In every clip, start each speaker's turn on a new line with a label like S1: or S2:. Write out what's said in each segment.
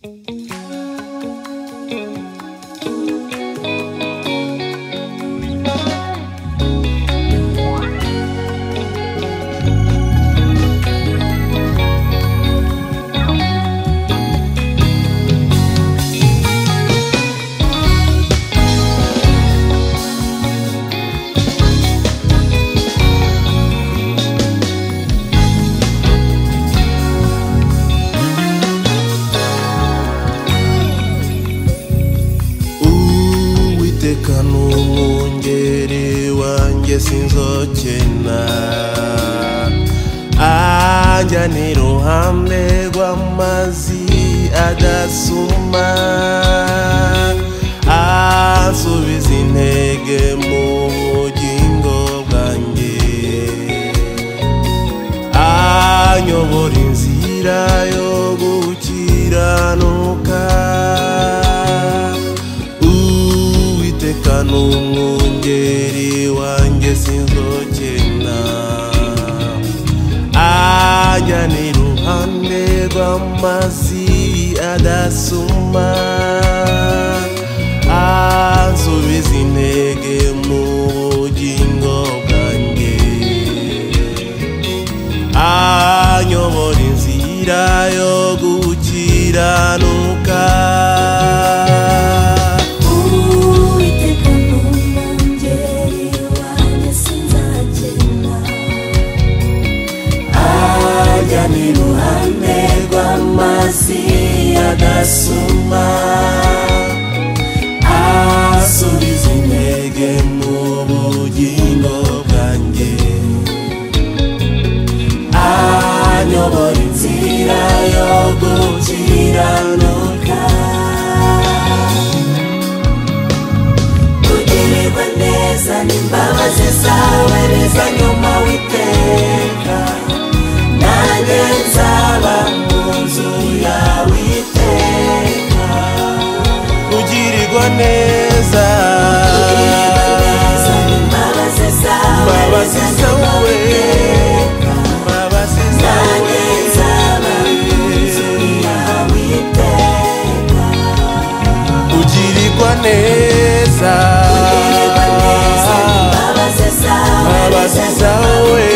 S1: Umwungeri wanjye sinzokena, anjyana iruhande rw'amazi adasuma, ansubiza intege mu bugingo bwanjye, anyobora inzira yo gukiranuka. Umwungeri wanjye sinzokena, anjyana iruhande rw'amazi adasuma, ansubiza intege mu bugingo bwanjye, anyobora inzira yo gukiranuka. Iruhande rw'amazi adasuma, asubiza intege mu bugingo bwanjye, anyobora inzira yo gukiranuka. Kugirirwa neza n'imbabazi zawe bizanyuma witeka, nanjye nzaba mu nzu yawe iteka. Kugirirwa neza n'imbabazi zawe, nanjye nzaba mu nzu yawe iteka. Kugirirwa neza n'imbabazi zawe,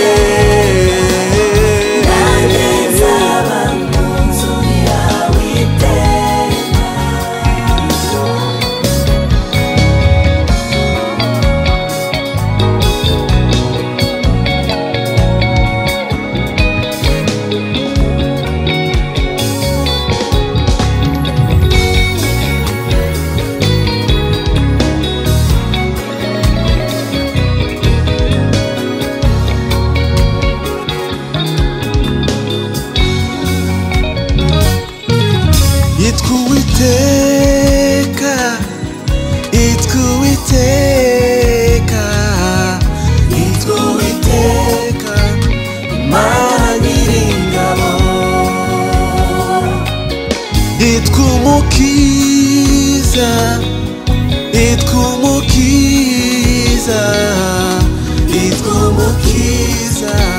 S1: Itwuwiteka Imana nyiringabo, itwumukiza, itwumukiza, itwumukiza.